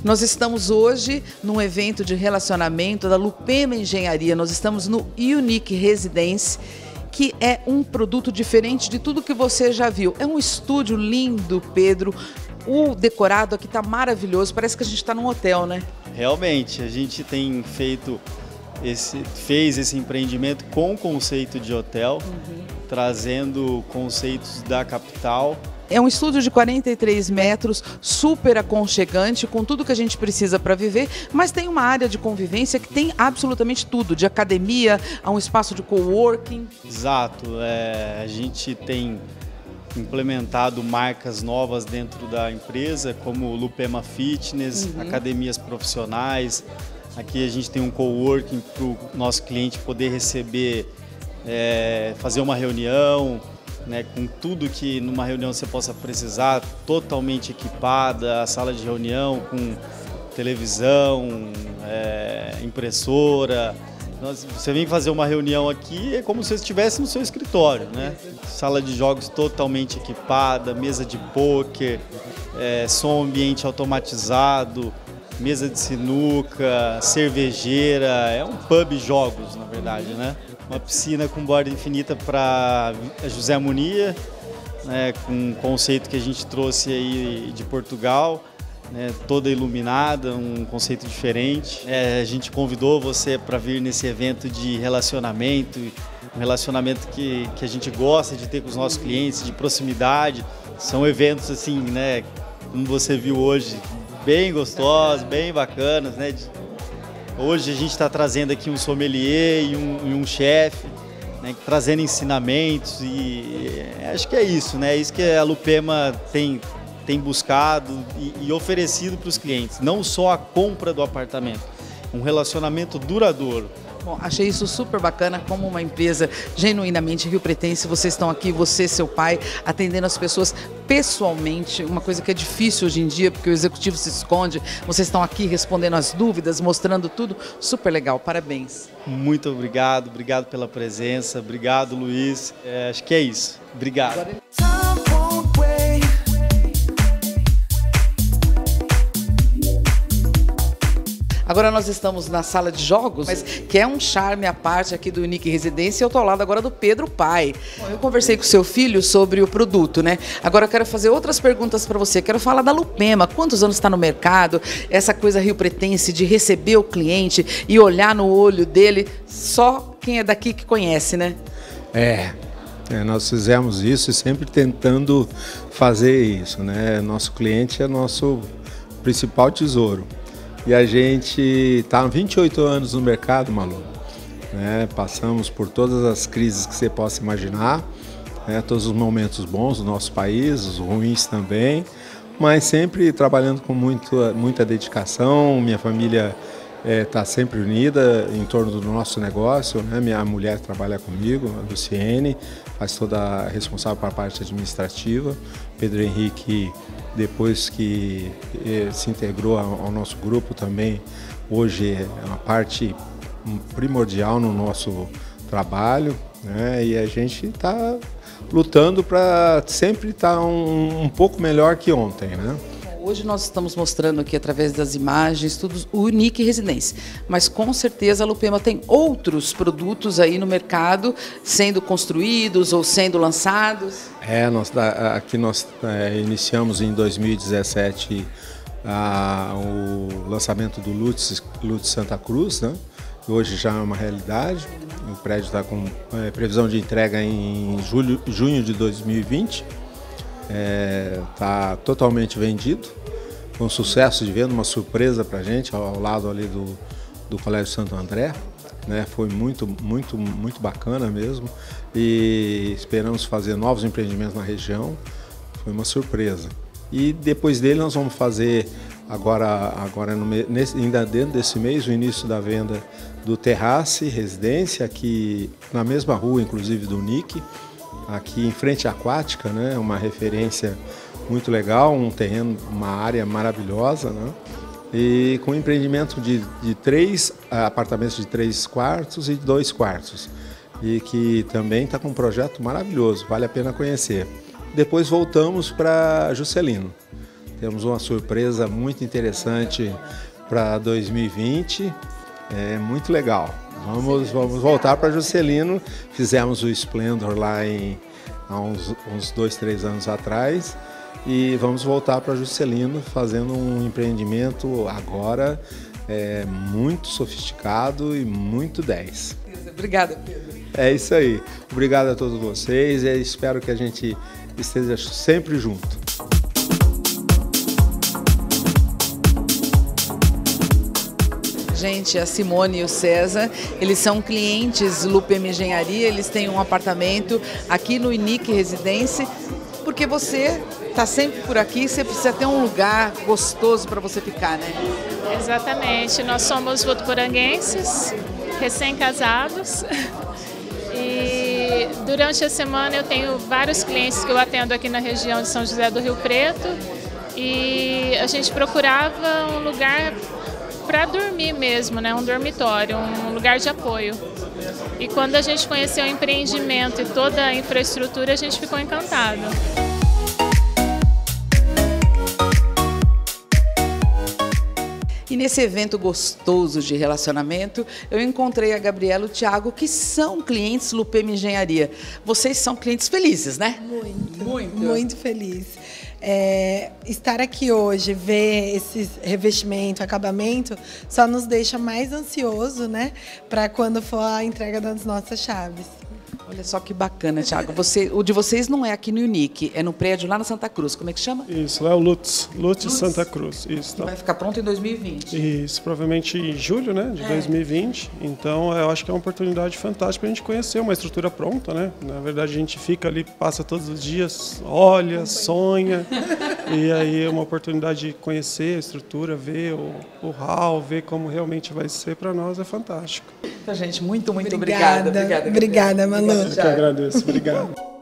Nós estamos hoje num evento de relacionamento da Lupema Engenharia. Nós estamos no Unique Residence, que é um produto diferente de tudo que você já viu. É um estúdio lindo, Pedro. O decorado aqui está maravilhoso. Parece que a gente está num hotel, né? Realmente, a gente tem fez esse empreendimento com o conceito de hotel, trazendo conceitos da capital. É um estúdio de 43 metros, super aconchegante, com tudo que a gente precisa para viver, mas tem uma área de convivência que tem absolutamente tudo, de academia a um espaço de coworking. Exato, a gente tem implementado marcas novas dentro da empresa, como o Lupema Fitness, academias profissionais. Aqui a gente tem um coworking para o nosso cliente poder receber, fazer uma reunião, né, com tudo que numa reunião você possa precisar, totalmente equipada, a sala de reunião com televisão, impressora. Você vem fazer uma reunião aqui, é como se você estivesse no seu escritório, né? Sala de jogos totalmente equipada, mesa de pôquer, som ambiente automatizado, mesa de sinuca, cervejeira, é um pub jogos, na verdade, né? Uma piscina com borda infinita para José Munir, né, com um conceito que a gente trouxe aí de Portugal, né, toda iluminada, um conceito diferente. A gente convidou você para vir nesse evento de relacionamento, um relacionamento que a gente gosta de ter com os nossos clientes, de proximidade. São eventos assim, né, como você viu hoje, bem gostosos, bem bacanas, né? Hoje a gente está trazendo aqui um sommelier e um chefe, né, trazendo ensinamentos e acho que é isso, né? É isso que a Lupema tem buscado e oferecido para os clientes, não só a compra do apartamento, um relacionamento duradouro. Bom, achei isso super bacana, como uma empresa genuinamente riopretense. Vocês estão aqui, você, seu pai, atendendo as pessoas pessoalmente, uma coisa que é difícil hoje em dia, porque o executivo se esconde. Vocês estão aqui respondendo as dúvidas, mostrando tudo. Super legal, parabéns. Muito obrigado, obrigado pela presença, obrigado, Luiz. Acho que é isso. Obrigado. Agora nós estamos na sala de jogos, mas que é um charme à parte aqui do Unique Residência. Eu estou ao lado agora do Pedro, pai. Bom, eu conversei com o seu filho sobre o produto, né? Agora eu quero fazer outras perguntas para você. Quero falar da Lupema. Quantos anos está no mercado? Essa coisa riopretense de receber o cliente e olhar no olho dele. Só quem é daqui que conhece, né? Nós fizemos isso e sempre tentando fazer isso, né? Nosso cliente é nosso principal tesouro. E a gente está há 28 anos no mercado, Malu, né? Passamos por todas as crises que você possa imaginar, né? Todos os momentos bons do nosso país, os ruins também, mas sempre trabalhando com muita dedicação. Minha família está sempre unida em torno do nosso negócio, né? Minha mulher trabalha comigo, a Luciene, faz toda a responsável para a parte administrativa. Pedro Henrique, depois que se integrou ao nosso grupo também, hoje é uma parte primordial no nosso trabalho, né? E a gente está lutando para sempre estar um pouco melhor que ontem, né? Hoje nós estamos mostrando aqui, através das imagens, tudo o Unique Residência. Mas com certeza a Lupema tem outros produtos aí no mercado sendo construídos ou sendo lançados. Aqui nós iniciamos em 2017 o lançamento do Lutz Santa Cruz, né? Hoje já é uma realidade. O prédio está com previsão de entrega em junho de 2020. Está totalmente vendido, com sucesso de venda, uma surpresa para a gente, ao lado ali do Colégio Santo André, né? Foi muito bacana mesmo, e esperamos fazer novos empreendimentos na região. Foi uma surpresa. E depois dele nós vamos fazer ainda dentro desse mês, o início da venda do Terrace Residência, aqui na mesma rua, inclusive, do Unique, aqui em frente à Aquática, né? Uma referência muito legal, um terreno, uma área maravilhosa, né? E com empreendimento de 3 apartamentos de 3 quartos e 2 quartos. E que também está com um projeto maravilhoso, vale a pena conhecer. Depois voltamos para Juscelino. temos uma surpresa muito interessante para 2020, é muito legal. Vamos voltar para Juscelino, fizemos o Splendor lá há uns 2, 3 anos atrás e vamos voltar para Juscelino fazendo um empreendimento agora muito sofisticado e muito 10. Obrigada, Pedro. É isso aí. Obrigado a todos vocês e espero que a gente esteja sempre junto. Gente, a Simone e o César, eles são clientes Lupem Engenharia, eles têm um apartamento aqui no Inique Residência, porque você está sempre por aqui, você precisa ter um lugar gostoso para você ficar, né? Exatamente, nós somos votuporanguenses, recém-casados, e durante a semana eu tenho vários clientes que eu atendo aqui na região de São José do Rio Preto, e a gente procurava um lugar para dormir mesmo, né? Um dormitório, um lugar de apoio. E quando a gente conheceu o empreendimento e toda a infraestrutura, a gente ficou encantado. E nesse evento gostoso de relacionamento, eu encontrei a Gabriela e o Thiago, que são clientes Lupem Engenharia. Vocês são clientes felizes, né? Muito feliz. Estar aqui hoje, ver esse revestimento, acabamento, só nos deixa mais ansioso, né? Para quando for a entrega das nossas chaves. Olha só que bacana, Thiago. O de vocês não é aqui no Unique, é no prédio lá na Santa Cruz. Como é que chama? Isso, lá é o Lutz Santa Cruz. Isso, tá. Vai ficar pronto em 2020. Isso, provavelmente em julho, né, de 2020. Então, eu acho que é uma oportunidade fantástica para a gente conhecer uma estrutura pronta, né? Na verdade, a gente fica ali, passa todos os dias, olha, sonha. E aí é uma oportunidade de conhecer a estrutura, ver o hall, ver como realmente vai ser, para nós é fantástico. Então, gente, muito obrigada. Obrigada, Manu. Eu que agradeço, obrigado.